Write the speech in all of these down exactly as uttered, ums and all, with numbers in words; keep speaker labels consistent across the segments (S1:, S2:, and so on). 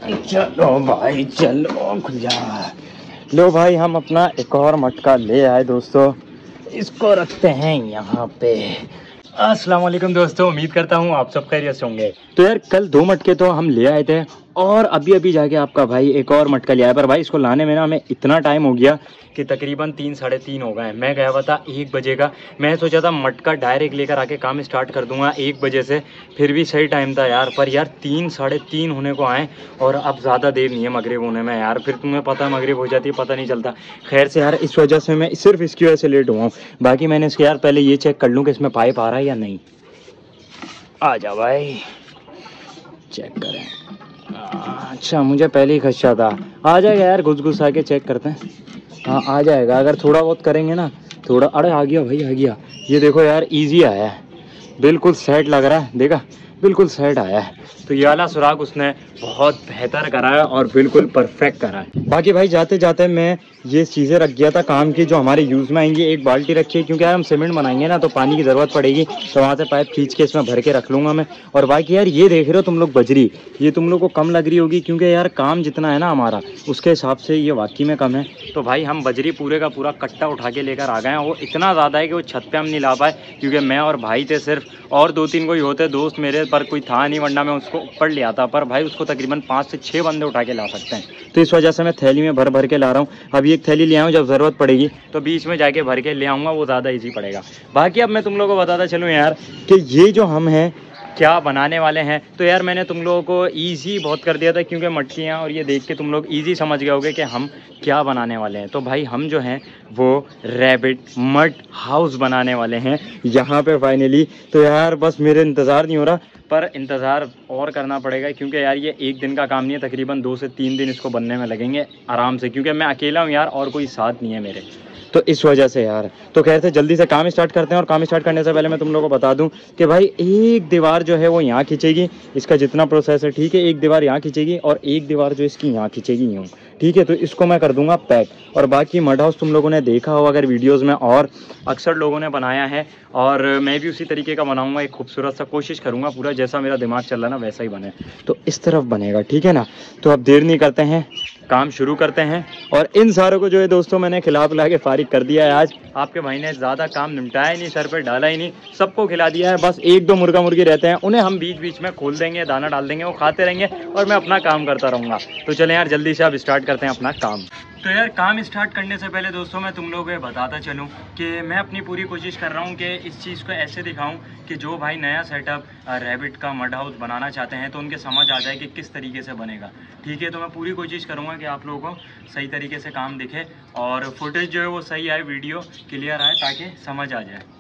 S1: चलो भाई चलो खुल जा। लो भाई हम अपना एक और मटका ले आए दोस्तों, इसको रखते हैं यहाँ पे। अस्सलाम वालेकुम दोस्तों, उम्मीद करता हूँ आप सब खैरियत से होंगे। तो यार कल दो मटके तो हम ले आए थे और अभी अभी जाके आपका भाई एक और मटका ले आया, पर भाई इसको लाने में ना हमें इतना टाइम हो गया कि तकरीबन तीन साढ़े तीन हो गए। मैं गया हुआ था एक बजे का, मैं सोचा था मटका डायरेक्ट लेकर आके काम स्टार्ट कर दूंगा एक बजे से, फिर भी सही टाइम था यार। पर यार तीन साढ़े तीन होने को आए और अब ज़्यादा देर नहीं है मगरिब होने में यार, फिर तुम्हें पता है मगरिब हो जाती है पता नहीं चलता। खैर से यार इस वजह से मैं सिर्फ इसकी वजह से लेट हुआ हूँ। बाकी मैंने इसके यार पहले ये चेक कर लूँ कि इसमें पाइप आ रहा है या नहीं। आ जा भाई चेक करें। अच्छा मुझे पहले ही खदशा था, आ जाएगा यार घुस घुस आके चेक करते हैं। हाँ आ जाएगा, अगर थोड़ा बहुत करेंगे ना थोड़ा। अरे आ गया भाई आ गया, ये देखो यार इजी आया है, बिल्कुल सेट लग रहा है, देखा बिल्कुल सेट आया है। तो ये वाला सुराख उसने बहुत बेहतर करा है और बिल्कुल परफेक्ट करा है। बाकी भाई जाते जाते मैं ये चीज़ें रख गया था काम की जो हमारे यूज़ में आएंगी। एक बाल्टी रखी है क्योंकि यार हम सीमेंट बनाएंगे ना तो पानी की ज़रूरत पड़ेगी, तो वहाँ से पाइप खींच के इसमें भर के रख लूँगा मैं। और बाकी यार ये देख रहे हो तुम लोग बजरी, ये तुम लोग को कम लग रही होगी क्योंकि यार काम जितना है ना हमारा उसके हिसाब से ये वाकई में कम है। तो भाई हम बजरी पूरे का पूरा कट्टा उठा के लेकर आ गए हैं। वो इतना ज़्यादा है कि वो छत पर हम नहीं ला पाए क्योंकि मैं और भाई थे सिर्फ, और दो तीन कोई होते दोस्त मेरे, पर कोई था नहीं, वरना मैं उसको ऊपर ले आता। पर भाई उसको तकरीबन पाँच से छः बंदे उठा के ला सकते हैं, तो इस वजह से मैं थैली में भर भर के ला रहा हूँ। अभी एक थैली ले आऊँ, जब ज़रूरत पड़ेगी तो बीच में जाके भर के ले आऊँगा, वो ज़्यादा इजी पड़ेगा। बाकी अब मैं तुम लोगों को बताता चलूँ यार कि ये जो हम हैं क्या बनाने वाले हैं। तो यार मैंने तुम लोगों को ईजी बहुत कर दिया था क्योंकि मटकियाँ और ये देख के तुम लोग ईजी समझ गए होगे कि हम क्या बनाने वाले हैं। तो भाई हम जो हैं वो रैबिट मड हाउस बनाने वाले हैं यहाँ पे फाइनली। तो यार बस मेरे इंतज़ार नहीं हो रहा, पर इंतज़ार और करना पड़ेगा क्योंकि यार ये एक दिन का काम नहीं है, तकरीबन दो से तीन दिन इसको बनने में लगेंगे आराम से, क्योंकि मैं अकेला हूँ यार और कोई साथ नहीं है मेरे, तो इस वजह से यार। तो खैर से जल्दी से काम स्टार्ट करते हैं। और काम स्टार्ट करने से पहले मैं तुम लोगों को बता दूं कि भाई एक दीवार जो है वो यहाँ खींचेगी, इसका जितना प्रोसेस है ठीक है, एक दीवार यहाँ खींचेगी और एक दीवार जो इसकी यहाँ खींचेगी यूँ, ठीक है। तो इसको मैं कर दूंगा पैक। और बाकी मड हाउस तुम लोगों ने देखा हो अगर वीडियोज़ में, और अक्सर लोगों ने बनाया है और मैं भी उसी तरीके का बनाऊंगा, एक खूबसूरत सा कोशिश करूंगा पूरा जैसा मेरा दिमाग चल रहा है ना वैसा ही बने, तो इस तरफ बनेगा, ठीक है ना। तो अब देर नहीं करते हैं, काम शुरू करते हैं। और इन सारों को जो है दोस्तों मैंने खिला पिला के फारिग कर दिया है आज। आपके भाई ने ज़्यादा काम निपटाया ही नहीं, सर पे डाला ही नहीं, सबको खिला दिया है। बस एक दो मुर्गा मुर्गी रहते हैं, उन्हें हम बीच बीच में खोल देंगे, दाना डाल देंगे, वो खाते रहेंगे और मैं अपना काम करता रहूँगा। तो चलें यार जल्दी से अब स्टार्ट करते हैं अपना काम। तो यार काम स्टार्ट करने से पहले दोस्तों मैं तुम लोगों को बताता चलूँ कि मैं अपनी पूरी कोशिश कर रहा हूँ कि इस चीज़ को ऐसे दिखाऊँ कि जो भाई नया सेटअप रैबिट का मड हाउस बनाना चाहते हैं तो उनके समझ आ जाए कि किस तरीके से बनेगा, ठीक है। तो मैं पूरी कोशिश करूँगा कि आप लोगों को सही तरीके से काम दिखे और फुटेज जो है वो सही आए, वीडियो क्लियर आए ताकि समझ आ जाए।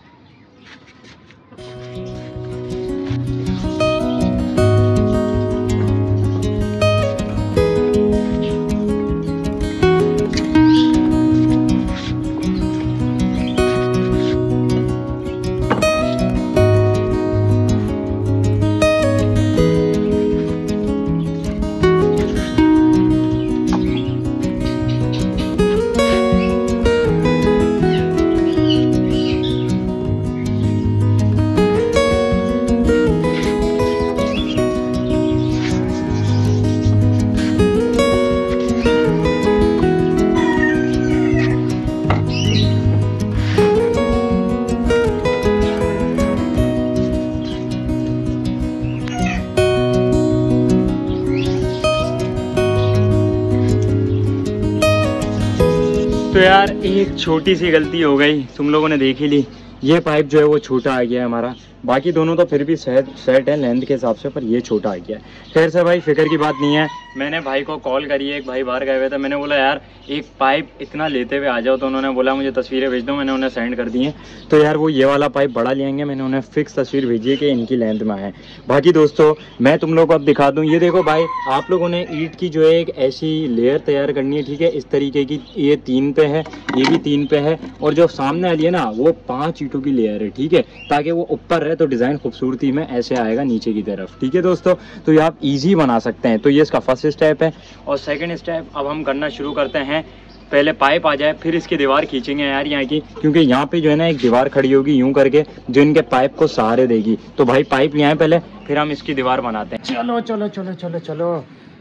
S1: तो यार एक छोटी सी गलती हो गई, तुम लोगों ने देख ही ली, ये पाइप जो है वो छोटा आ गया है हमारा। बाकी दोनों तो फिर भी सेट सेट है लेंथ के हिसाब से, पर ये छोटा आ गया है। खैर से भाई फिक्र की बात नहीं है, मैंने भाई को कॉल करी है, एक भाई बाहर गए हुए थे, मैंने बोला यार एक पाइप इतना लेते हुए आ जाओ, तो उन्होंने बोला मुझे तस्वीरें भेज दो, मैंने उन्हें सेंड कर दी हैं। तो यार वो ये वाला पाइप बड़ा लेंगे, मैंने उन्हें फिक्स तस्वीर भेजी है कि इनकी लेंथ में आए। बाकी दोस्तों मैं तुम लोग को अब दिखा दूँ, ये देखो भाई आप लोगों ने ईंट की जो है एक ऐसी लेयर तैयार करनी है, ठीक है, इस तरीके की। ये तीन पे है, ये भी तीन पे है, और जो सामने वाली है ना वो पाँच ईंटों की लेयर है, ठीक है, ताकि वो ऊपर रहे तो डिज़ाइन खूबसूरती में ऐसे आएगा नीचे की तरफ, ठीक है दोस्तों। तो ये आप इजी बना सकते हैं। तो ये इसका फर्स्ट स्टेप है। और सेकंड स्टेप अब हम करना शुरू करते हैं, पहले पाइप आ जाए फिर इसकी दीवार खींचेंगे यार यहाँ की, क्योंकि यहाँ पे जो है ना एक दीवार खड़ी होगी यूं करके जो इनके पाइप को सहारे देगी। तो भाई पाइप ले आए पहले, फिर हम इसकी दीवार बनाते हैं। चलो चलो चलो चलो चलो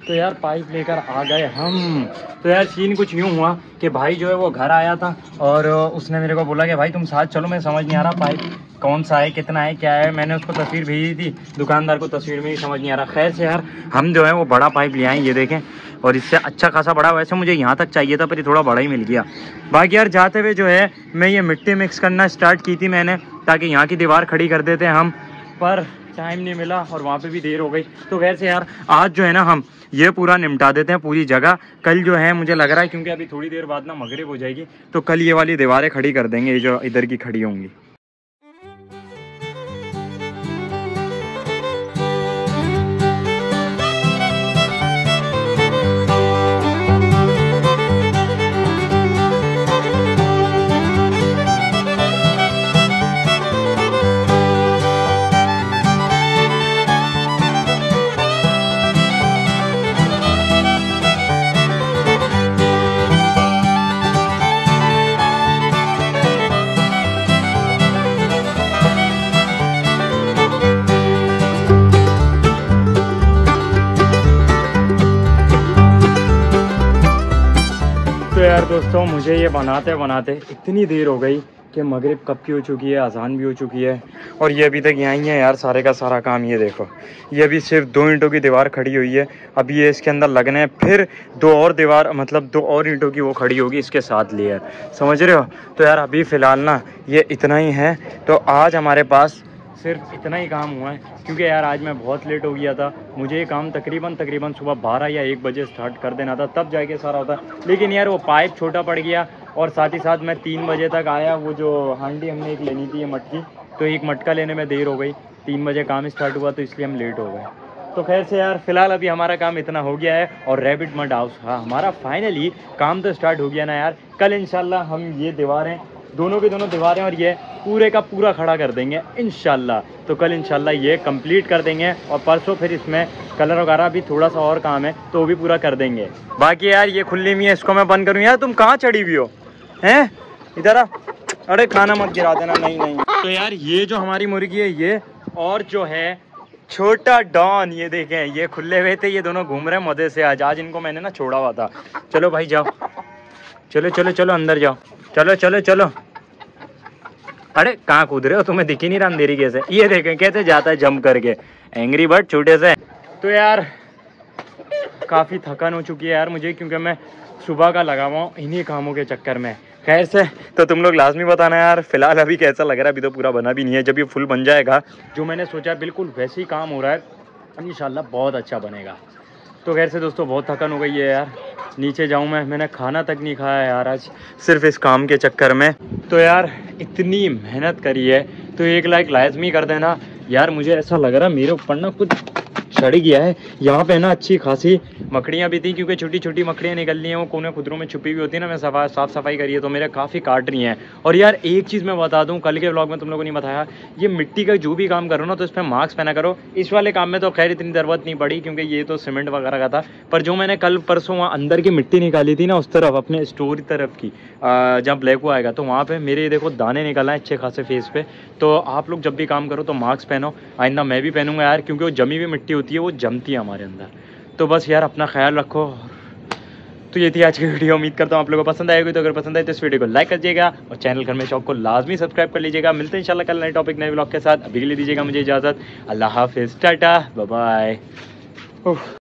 S1: तो यार पाइप लेकर आ गए हम। तो यार सीन कुछ यूँ हुआ कि भाई जो है वो घर आया था और उसने मेरे को बोला कि भाई तुम साथ चलो, मैं समझ नहीं आ रहा पाइप कौन सा है, कितना है, क्या है। मैंने उसको तस्वीर भेजी थी, दुकानदार को तस्वीर में ही समझ नहीं आ रहा। खैर से यार हम जो है वो बड़ा पाइप ले आए, ये देखें, और इससे अच्छा खासा बड़ा। वैसे मुझे यहाँ तक चाहिए था पर ये थोड़ा बड़ा ही मिल गया। बाकी यार जाते हुए जो है मैं ये मिट्टी मिक्स करना स्टार्ट की थी मैंने, ताकि यहाँ की दीवार खड़ी कर देते हम, पर टाइम नहीं मिला और वहाँ पे भी देर हो गई। तो वैसे यार आज जो है ना हम ये पूरा निपटा देते हैं पूरी जगह। कल जो है मुझे लग रहा है, क्योंकि अभी थोड़ी देर बाद ना मगरिब हो जाएगी, तो कल ये वाली दीवारें खड़ी कर देंगे, ये जो इधर की खड़ी होंगी। तो यार दोस्तों मुझे ये बनाते बनाते इतनी देर हो गई कि मगरिब कब की हो चुकी है, अजान भी हो चुकी है, और ये अभी तक यहाँ ही है यार सारे का सारा काम। ये देखो, ये अभी सिर्फ दो ईंटों की दीवार खड़ी हुई है, अभी ये इसके अंदर लगने हैं, फिर दो और दीवार मतलब दो और ईंटों की वो खड़ी होगी इसके साथ लेयर, समझ रहे हो। तो यार अभी फ़िलहाल ना ये इतना ही है। तो आज हमारे पास सिर्फ इतना ही काम हुआ है, क्योंकि यार आज मैं बहुत लेट हो गया था। मुझे ये काम तकरीबन तकरीबन सुबह बारह या एक बजे स्टार्ट कर देना था, तब जाके सारा होता। लेकिन यार वो पाइप छोटा पड़ गया, और साथ ही साथ मैं तीन बजे तक आया। वो जो हांडी हमने एक लेनी थी ये मटकी, तो एक मटका लेने में देर हो गई। तीन बजे काम स्टार्ट हुआ तो इसलिए हम लेट हो गए। तो खैर से यार फ़िलहाल अभी हमारा काम इतना हो गया है। और रैबिट मड हाउस, हाँ हमारा फाइनली काम तो स्टार्ट हो गया ना यार। कल इंशाल्लाह हम ये दीवारें, दोनों की दोनों दीवारें और ये पूरे का पूरा खड़ा कर देंगे इंशाल्लाह। तो कल इंशाल्लाह ये कंप्लीट कर देंगे, और परसों फिर इसमें कलर वगैरह भी थोड़ा सा और काम है तो वो भी पूरा कर देंगे। बाकी यार ये खुली हुई है, इसको मैं बंद करूँ। यार तुम कहाँ चढ़ी हुई हो, हैं इधर आ। अरे खाना मत गिरा देना। नहीं नहीं। तो यार ये जो हमारी मुर्गी है ये, और जो है छोटा डॉन, ये देखें ये खुले हुए थे, ये दोनों घूम रहे हैं मज़े से। आज आज इनको मैंने ना छोड़ा हुआ था। चलो भाई जाओ, चलो चलो चलो अंदर जाओ, चलो चलो चलो। अरे कहाँ कूद रहे हो, तुम्हें दिख ही नहीं रहा अंधेरी कैसे। ये देखें कैसे जाता है जंप करके, एंग्री बर्ड छोटे से। तो यार काफ़ी थकान हो चुकी है यार मुझे, क्योंकि मैं सुबह का लगा हुआ हूँ इन्हीं कामों के चक्कर में। खैर से तो तुम लोग लाजमी बताना यार फ़िलहाल अभी कैसा लग रहा है। अभी तो पूरा बना भी नहीं है, जब ये फुल बन जाएगा जो मैंने सोचा बिल्कुल वैसे ही काम हो रहा है, इंशाल्लाह बहुत अच्छा बनेगा। तो खैर से दोस्तों बहुत थकान हो गई है यार, नीचे जाऊं मैं, मैंने खाना तक नहीं खाया यार आज, सिर्फ इस काम के चक्कर में। तो यार इतनी मेहनत करी है तो एक लाइक लाजमी कर देना यार। मुझे ऐसा लग रहा है मेरे ऊपर ना कुछ चढ़ गया है। यहाँ पे ना अच्छी खासी मकड़ियाँ भी थी, क्योंकि छोटी छोटी मकड़ियाँ निकल रही हैं, वो कोने खुदरों में छुपी हुई होती है ना। मैं सफा साफ़ सफाई करी है तो मेरे काफ़ी काट रही हैं। और यार एक चीज़ मैं बता दूँ, कल के व्लॉग में तुम लोगों ने बताया, ये मिट्टी का जो भी काम करो ना तो इस पर मास्क पहना करो। इस वाले काम में तो खैर इतनी ज़रूरत नहीं पड़ी, क्योंकि ये तो सीमेंट वगैरह का था। पर जो मैंने कल परसों वहाँ अंदर की मिट्टी निकाली थी ना, उस तरफ अपने स्टोर तरफ की, जहाँ ब्लैक वो आएगा, तो वहाँ पर मेरे देखो दाने निकल आए अच्छे खासे फेस पे। तो आप लोग जब भी काम करो तो मास्क पहनो, आइंदा मैं भी पहनूंगा यार, क्योंकि वो जमी हुई मिट्टी होती है वो जमती है हमारे अंदर। तो बस यार अपना ख्याल रखो। तो ये थी आज की वीडियो, उम्मीद करता हूँ आप लोगों को पसंद आएगी। तो अगर पसंद आए तो इस वीडियो को लाइक कर दीजिएगा, और चैनल घर में शॉप को लाजमी सब्सक्राइब कर लीजिएगा। मिलते हैं इंशाल्लाह कल नए टॉपिक नए व्लॉग के साथ। अभी के लिए दीजिएगा मुझे इजाज़त। अल्लाह हाफिज़, टाटा बाय बाय।